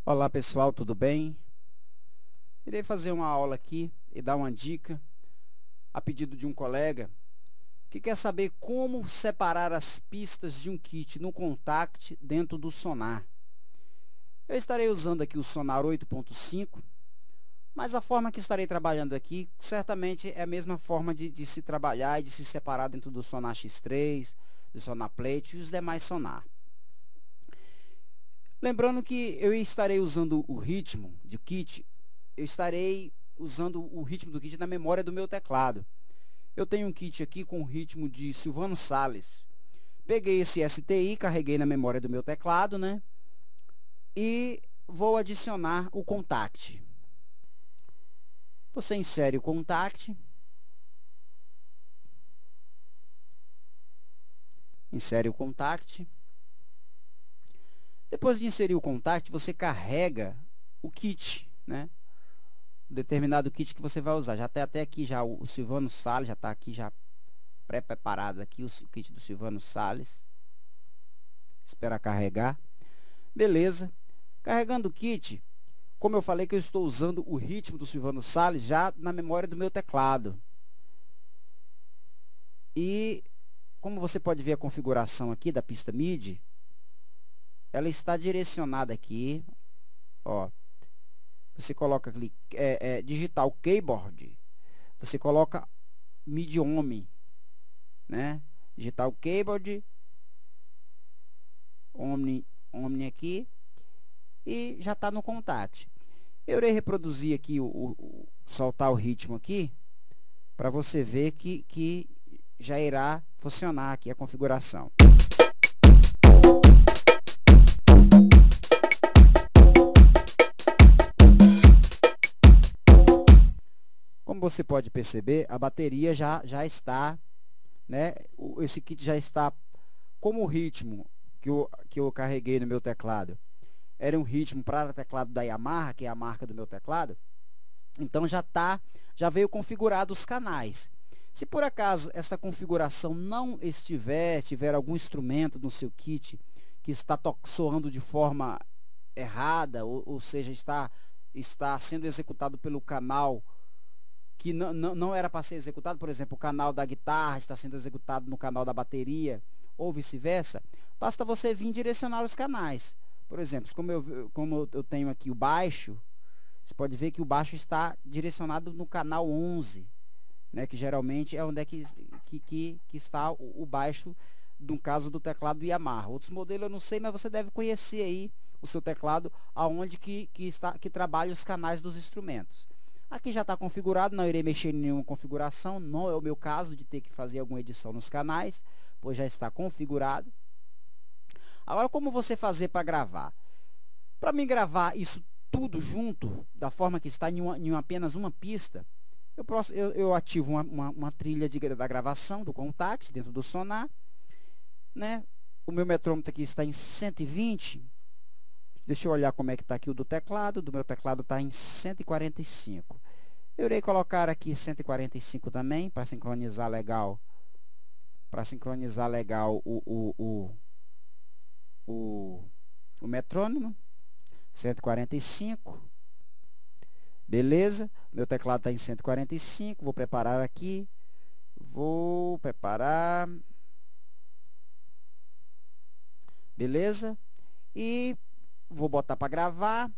Olá pessoal, tudo bem? Irei fazer uma aula aqui e dar uma dica a pedido de um colega que quer saber como separar as pistas de um kit no Contact dentro do Sonar. Eu estarei usando aqui o Sonar 8.5, mas a forma que estarei trabalhando aqui certamente é a mesma forma de se trabalhar e de se separar dentro do Sonar X3, do Sonar Plate e os demais Sonar. Lembrando que eu estarei usando o ritmo do kit, eu estarei usando o ritmo do kit na memória do meu teclado. Eu tenho um kit aqui com o ritmo de Silvano Salles. Peguei esse STI, carreguei na memória do meu teclado, né? E vou adicionar o Contact. Você insere o Contact. Insere o Contact. Depois de inserir o Contact, você carrega o kit, né? O determinado kit que você vai usar. Já está até aqui já o Silvano Salles, já está aqui já pré-preparado aqui o kit do Silvano Salles. Espera carregar. Beleza. Carregando o kit, como eu falei que eu estou usando o ritmo do Silvano Salles já na memória do meu teclado. E como você pode ver a configuração aqui da pista MIDI, ela está direcionada aqui, ó. Você coloca ali, digital keyboard, você coloca MIDI Omni, né? Digital keyboard, Omni aqui, e já está no Contact. Eu irei reproduzir aqui, soltar o ritmo aqui, para você ver que já irá funcionar aqui a configuração. Como você pode perceber, a bateria já está, né? Esse kit já está como o ritmo que eu carreguei no meu teclado. Era um ritmo para teclado da Yamaha, que é a marca do meu teclado. Então já veio configurado os canais. Se por acaso essa configuração não tiver algum instrumento no seu kit que está soando de forma errada, ou seja, está sendo executado pelo canal que não era para ser executado, por exemplo, o canal da guitarra está sendo executado no canal da bateria, ou vice-versa, basta você vir direcionar os canais. Por exemplo, como eu tenho aqui o baixo, você pode ver que o baixo está direcionado no canal 11, né, que geralmente é onde é que está o baixo, no caso do teclado Yamaha. Outros modelos eu não sei, mas você deve conhecer aí o seu teclado, aonde que trabalha os canais dos instrumentos. Aqui já está configurado, não irei mexer em nenhuma configuração, não é o meu caso de ter que fazer alguma edição nos canais, pois já está configurado. Agora, como você fazer para gravar? Para mim gravar isso tudo junto, da forma que está em apenas uma pista, eu ativo uma trilha da gravação do Contact dentro do Sonar, né? O meu metrômetro aqui está em 120. Deixa eu olhar como é que está aqui o do teclado. Do meu teclado está em 145. Eu irei colocar aqui 145 também, para sincronizar legal. Para sincronizar legal o metrônomo. 145. Beleza. Meu teclado está em 145. Vou preparar aqui. Vou preparar. Beleza. E vou botar para gravar.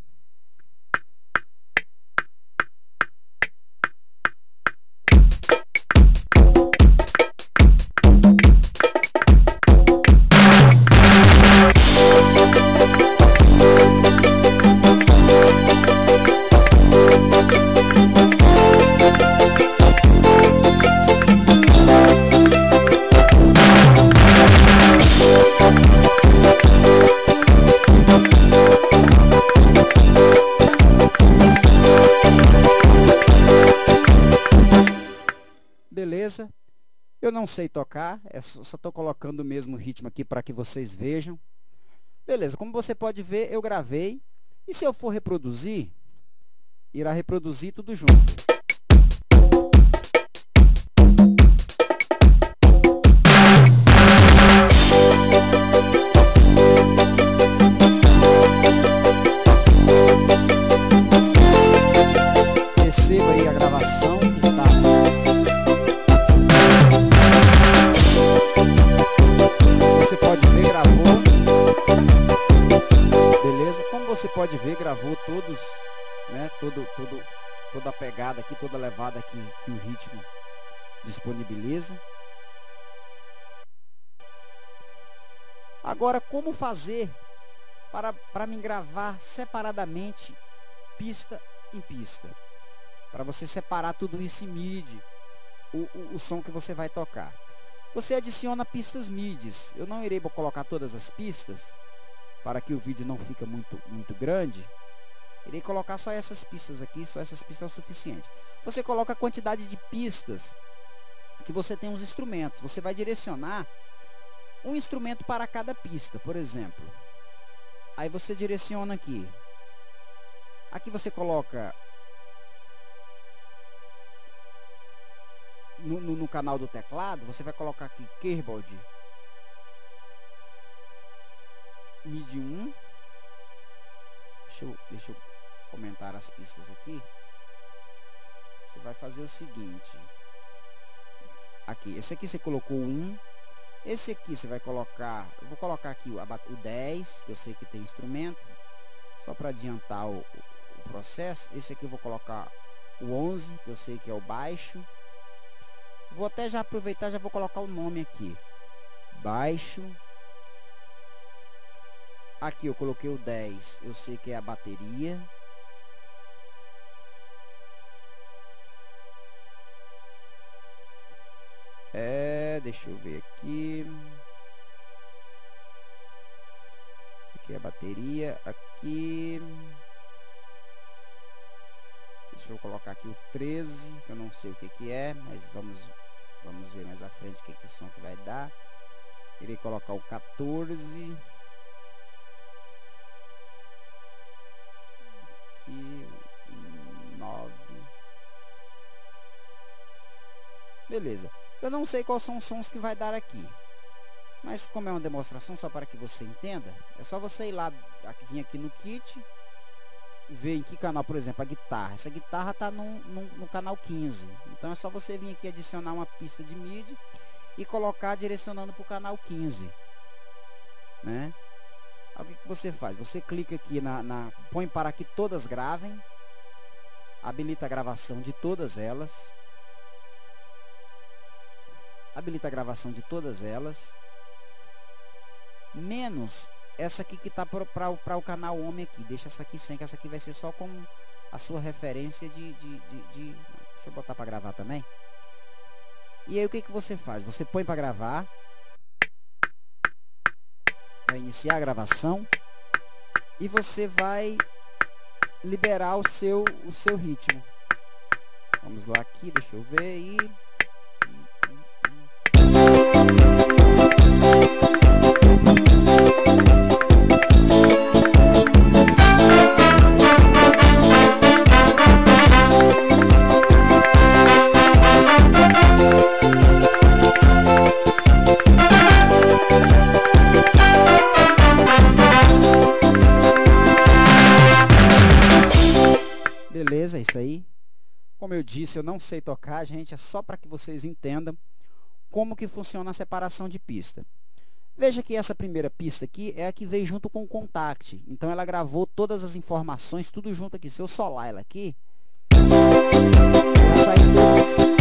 Beleza, eu não sei tocar, só estou colocando o mesmo ritmo aqui para que vocês vejam. Beleza, como você pode ver, eu gravei, e se eu for reproduzir, irá reproduzir tudo junto. pode ver, gravou todos, né, toda a pegada aqui, toda a levada aqui que o ritmo disponibiliza. Agora, como fazer para me gravar separadamente, pista em pista? Para você separar tudo isso em MIDI, o som que você vai tocar. Você adiciona pistas MIDIs. Eu não irei colocar todas as pistas, para que o vídeo não fique muito grande. Irei colocar só essas pistas aqui, só essas pistas é o suficiente. Você coloca a quantidade de pistas que você tem os instrumentos. Você vai direcionar um instrumento para cada pista, por exemplo. Aí você direciona aqui. Aqui você coloca no canal do teclado, você vai colocar aqui keyboard MIDI 1. Deixa eu comentar as pistas aqui. Você vai fazer o seguinte. Aqui, esse aqui você colocou 1. Esse aqui você vai colocar, eu vou colocar aqui o 10, que eu sei que tem instrumento, só para adiantar o processo. Esse aqui eu vou colocar o 11, que eu sei que é o baixo. Vou até já aproveitar, já vou colocar o nome aqui, baixo. Aqui eu coloquei o 10, eu sei que é a bateria. Deixa eu ver aqui. Aqui é a bateria. Aqui. Deixa eu colocar aqui o 13, que eu não sei o que é, mas vamos ver mais à frente que som que vai dar. Irei colocar o 14. Aqui o 9. Beleza. Eu não sei quais são os sons que vai dar aqui, mas como é uma demonstração só para que você entenda, é só você ir lá, vir aqui no kit, ver em que canal, por exemplo, a guitarra. Essa guitarra está no canal 15, então é só você vir aqui adicionar uma pista de MIDI e colocar direcionando para o canal 15, né? Aí, o que você faz? Você clica aqui põe para que todas gravem, habilita a gravação de todas elas. Habilita a gravação de todas elas, menos essa aqui que está para o canal homem aqui. Deixa essa aqui sem, que essa aqui vai ser só como a sua referência deixa eu botar para gravar também. E aí o que você faz? Você põe para gravar, vai iniciar a gravação e você vai liberar o seu ritmo. Vamos lá aqui, deixa eu ver e... Beleza, é isso aí. Como eu disse, eu não sei tocar, gente, é só para que vocês entendam como que funciona a separação de pista. Veja que essa primeira pista aqui é a que veio junto com o Contact. Então ela gravou todas as informações, tudo junto aqui. Se eu solar ela aqui, vai sair todos.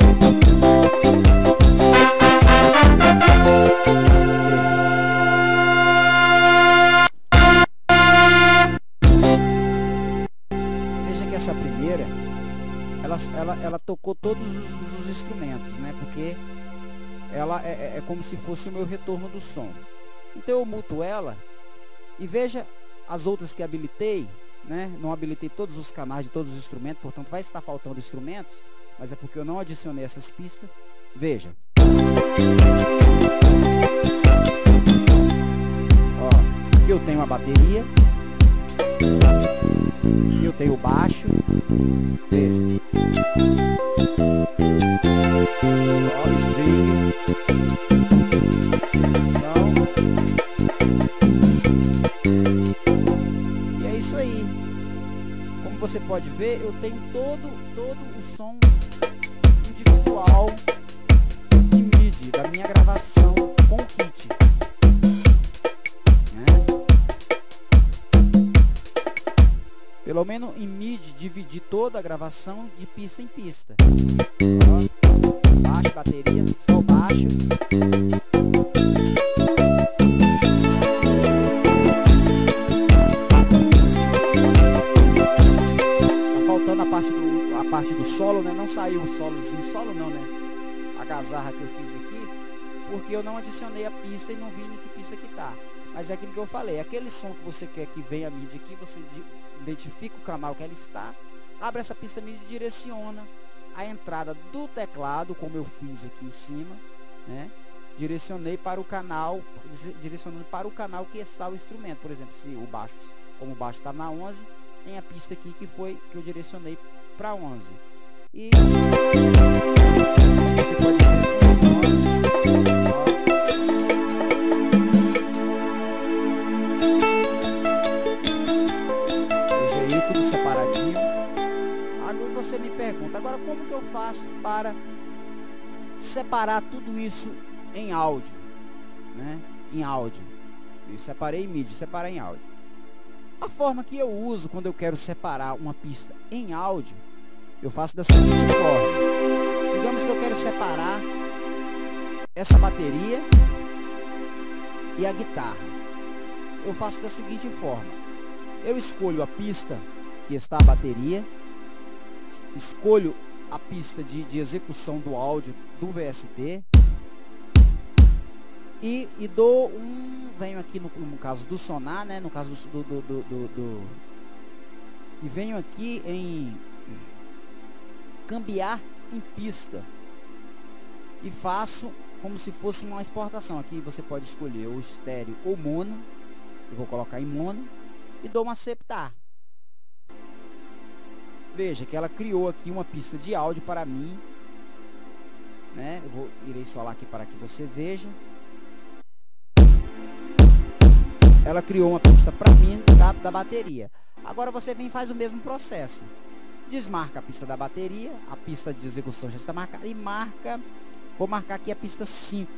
Veja que essa primeira, ela tocou todos os instrumentos, né? Porque ela é como se fosse o meu retorno do som. Então eu muto ela e veja as outras que habilitei, né? Não habilitei todos os canais de todos os instrumentos, portanto vai estar faltando instrumentos, mas é porque eu não adicionei essas pistas. Veja. Ó, aqui eu tenho a bateria, aqui eu tenho o baixo. Veja. Ó, string. E é isso aí. Como você pode ver, eu tenho todo o som individual de MIDI da minha gravação com o kit, né? Pelo menos em MIDI, dividir toda a gravação de pista em pista. Ó, baixo, bateria, só o baixo. Tá faltando a parte do solo, né? Não saiu o solozinho, solo não, né? A gazarra que eu fiz aqui, porque eu não adicionei a pista e não vi em que pista que tá. Mas é aquilo que eu falei, aquele som que você quer que venha a MIDI aqui, você identifica o canal que ela está, abre essa pista MIDI e direciona a entrada do teclado, como eu fiz aqui em cima, né? Direcionei para o canal, direcionando para o canal que está o instrumento. Por exemplo, se o baixo, como o baixo está na 11, tem a pista aqui que eu direcionei para 11. E você pode ver que funciona. Você me pergunta, agora como que eu faço para separar tudo isso em áudio, né? Em áudio. Eu separei em MIDI, separar em áudio. A forma que eu uso quando eu quero separar uma pista em áudio, eu faço da seguinte forma. Digamos que eu quero separar essa bateria e a guitarra. Eu faço da seguinte forma. Eu escolho a pista que está a bateria, escolho a pista de execução do áudio do VST e dou venho aqui no caso do sonar, né, no caso e venho aqui em cambiar em pista e faço como se fosse uma exportação. Aqui você pode escolher o estéreo ou mono, eu vou colocar em mono e dou uma aceptar. Veja que ela criou aqui uma pista de áudio para mim, né? Irei solar aqui para que você veja. Ela criou uma pista para mim da bateria. Agora você vem e faz o mesmo processo. Desmarca a pista da bateria, a pista de execução já está marcada e marca, vou marcar aqui a pista 5.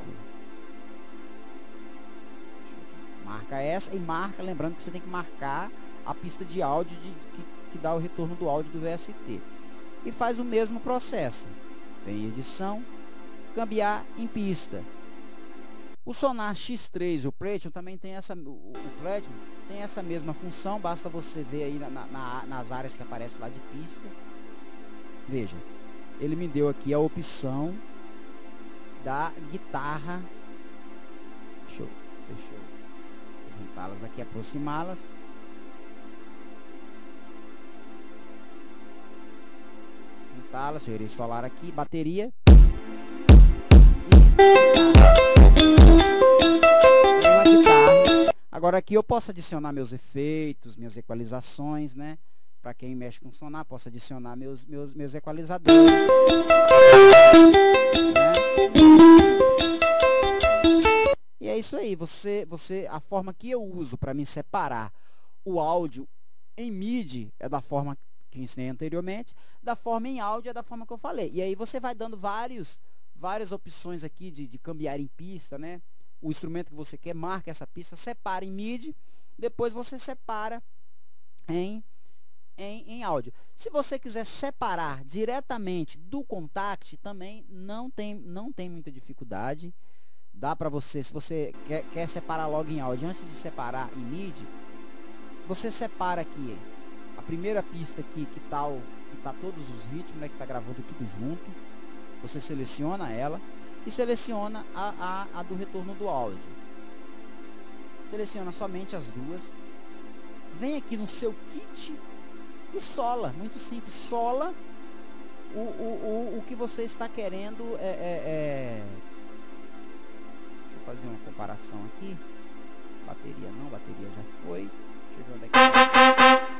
Marca essa e marca, lembrando que você tem que marcar a pista de áudio que dá o retorno do áudio do VST. E faz o mesmo processo. Vem em edição, cambiar em pista. O Sonar X3, o Platinum, também tem o Platinum tem essa mesma função, basta você ver aí nas áreas que aparece lá de pista. Veja, ele me deu aqui a opção da guitarra. Deixa eu juntá-las aqui, aproximá-las. Eu irei solar aqui, bateria e uma guitarra. Agora aqui eu posso adicionar meus efeitos, minhas equalizações, né? Para quem mexe com sonar, posso adicionar meus equalizadores, né? E é isso aí, a forma que eu uso para me separar o áudio em MIDI é da forma que ensinei anteriormente, da forma em áudio é da forma que eu falei. E aí você vai dando várias opções aqui de cambiar em pista, né? O instrumento que você quer, marca essa pista, separa em MIDI, depois você separa em áudio. Se você quiser separar diretamente do Kontakt, também não tem muita dificuldade. Dá para você, se você quer separar logo em áudio, antes de separar em MIDI, você separa aqui a primeira pista aqui que tá todos os ritmos, né, que tá gravando tudo junto. Você seleciona ela e seleciona a do retorno do áudio. Seleciona somente as duas. Vem aqui no seu kit e sola, muito simples, sola o que você está querendo. Deixa eu fazer uma comparação aqui. Bateria não, bateria já foi. Deixa eu ver onde é que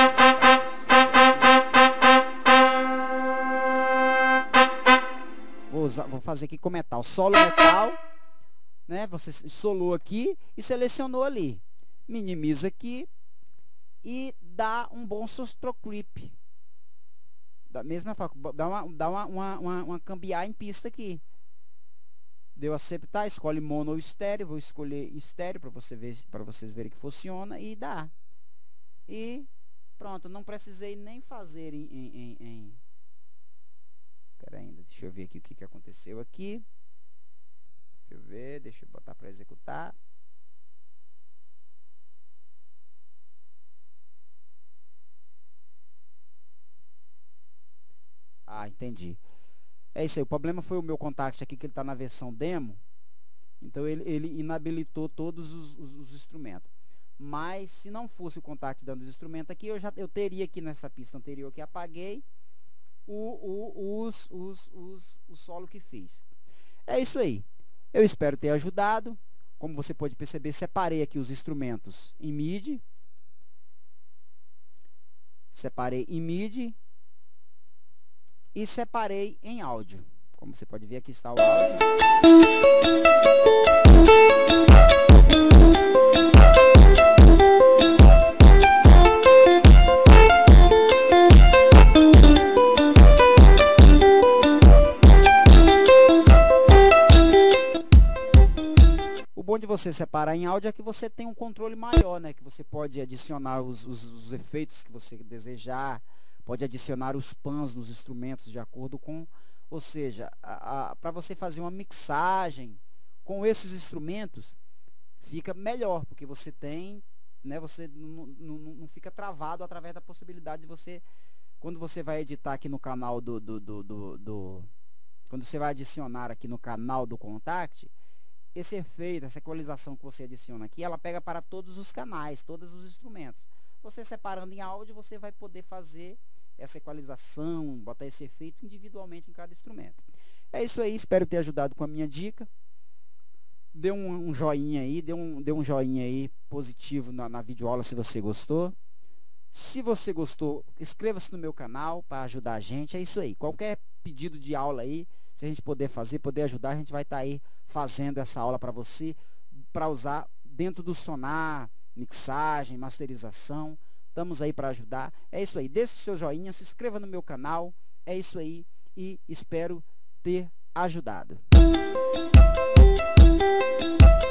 vou fazer aqui com metal, solo metal, né? Você solou aqui e selecionou ali, minimiza aqui e dá um bom stroke creep, da mesma forma, dá uma cambiar em pista aqui. Deu aceptar, escolhe mono ou estéreo, vou escolher estéreo para vocês verem que funciona e dá. E Pronto, não precisei nem fazer Pera ainda, deixa eu ver aqui o que aconteceu aqui. Deixa eu ver, deixa eu botar para executar. Ah, entendi. É isso aí, o problema foi o meu contact aqui, que ele está na versão demo. Então ele inabilitou todos os instrumentos. Mas se não fosse o contact dando os instrumentos aqui, eu teria aqui nessa pista anterior que apaguei o solo que fiz. É isso aí. Eu espero ter ajudado. Como você pode perceber, separei aqui os instrumentos em MIDI. Separei em MIDI. E separei em áudio. Como você pode ver, aqui está o áudio. O bom de você separar em áudio é que você tem um controle maior, né? Que você pode adicionar os efeitos que você desejar, pode adicionar os pans nos instrumentos de acordo com... Ou seja, para você fazer uma mixagem com esses instrumentos, fica melhor, porque você tem, né, você não fica travado através da possibilidade de você, quando você vai editar aqui no canal quando você vai adicionar aqui no canal do Contact, esse efeito, essa equalização que você adiciona aqui, ela pega para todos os canais, todos os instrumentos. Você separando em áudio, você vai poder fazer essa equalização, botar esse efeito individualmente em cada instrumento. É isso aí, espero ter ajudado com a minha dica. Dê um joinha aí, dê um joinha aí positivo na videoaula se você gostou. Se você gostou, inscreva-se no meu canal para ajudar a gente. É isso aí, qualquer pedido de aula aí, se a gente poder fazer, poder ajudar, a gente vai estar aí fazendo essa aula para você, para usar dentro do Sonar, mixagem, masterização. Estamos aí para ajudar. É isso aí. Deixe seu joinha, se inscreva no meu canal. É isso aí. E espero ter ajudado.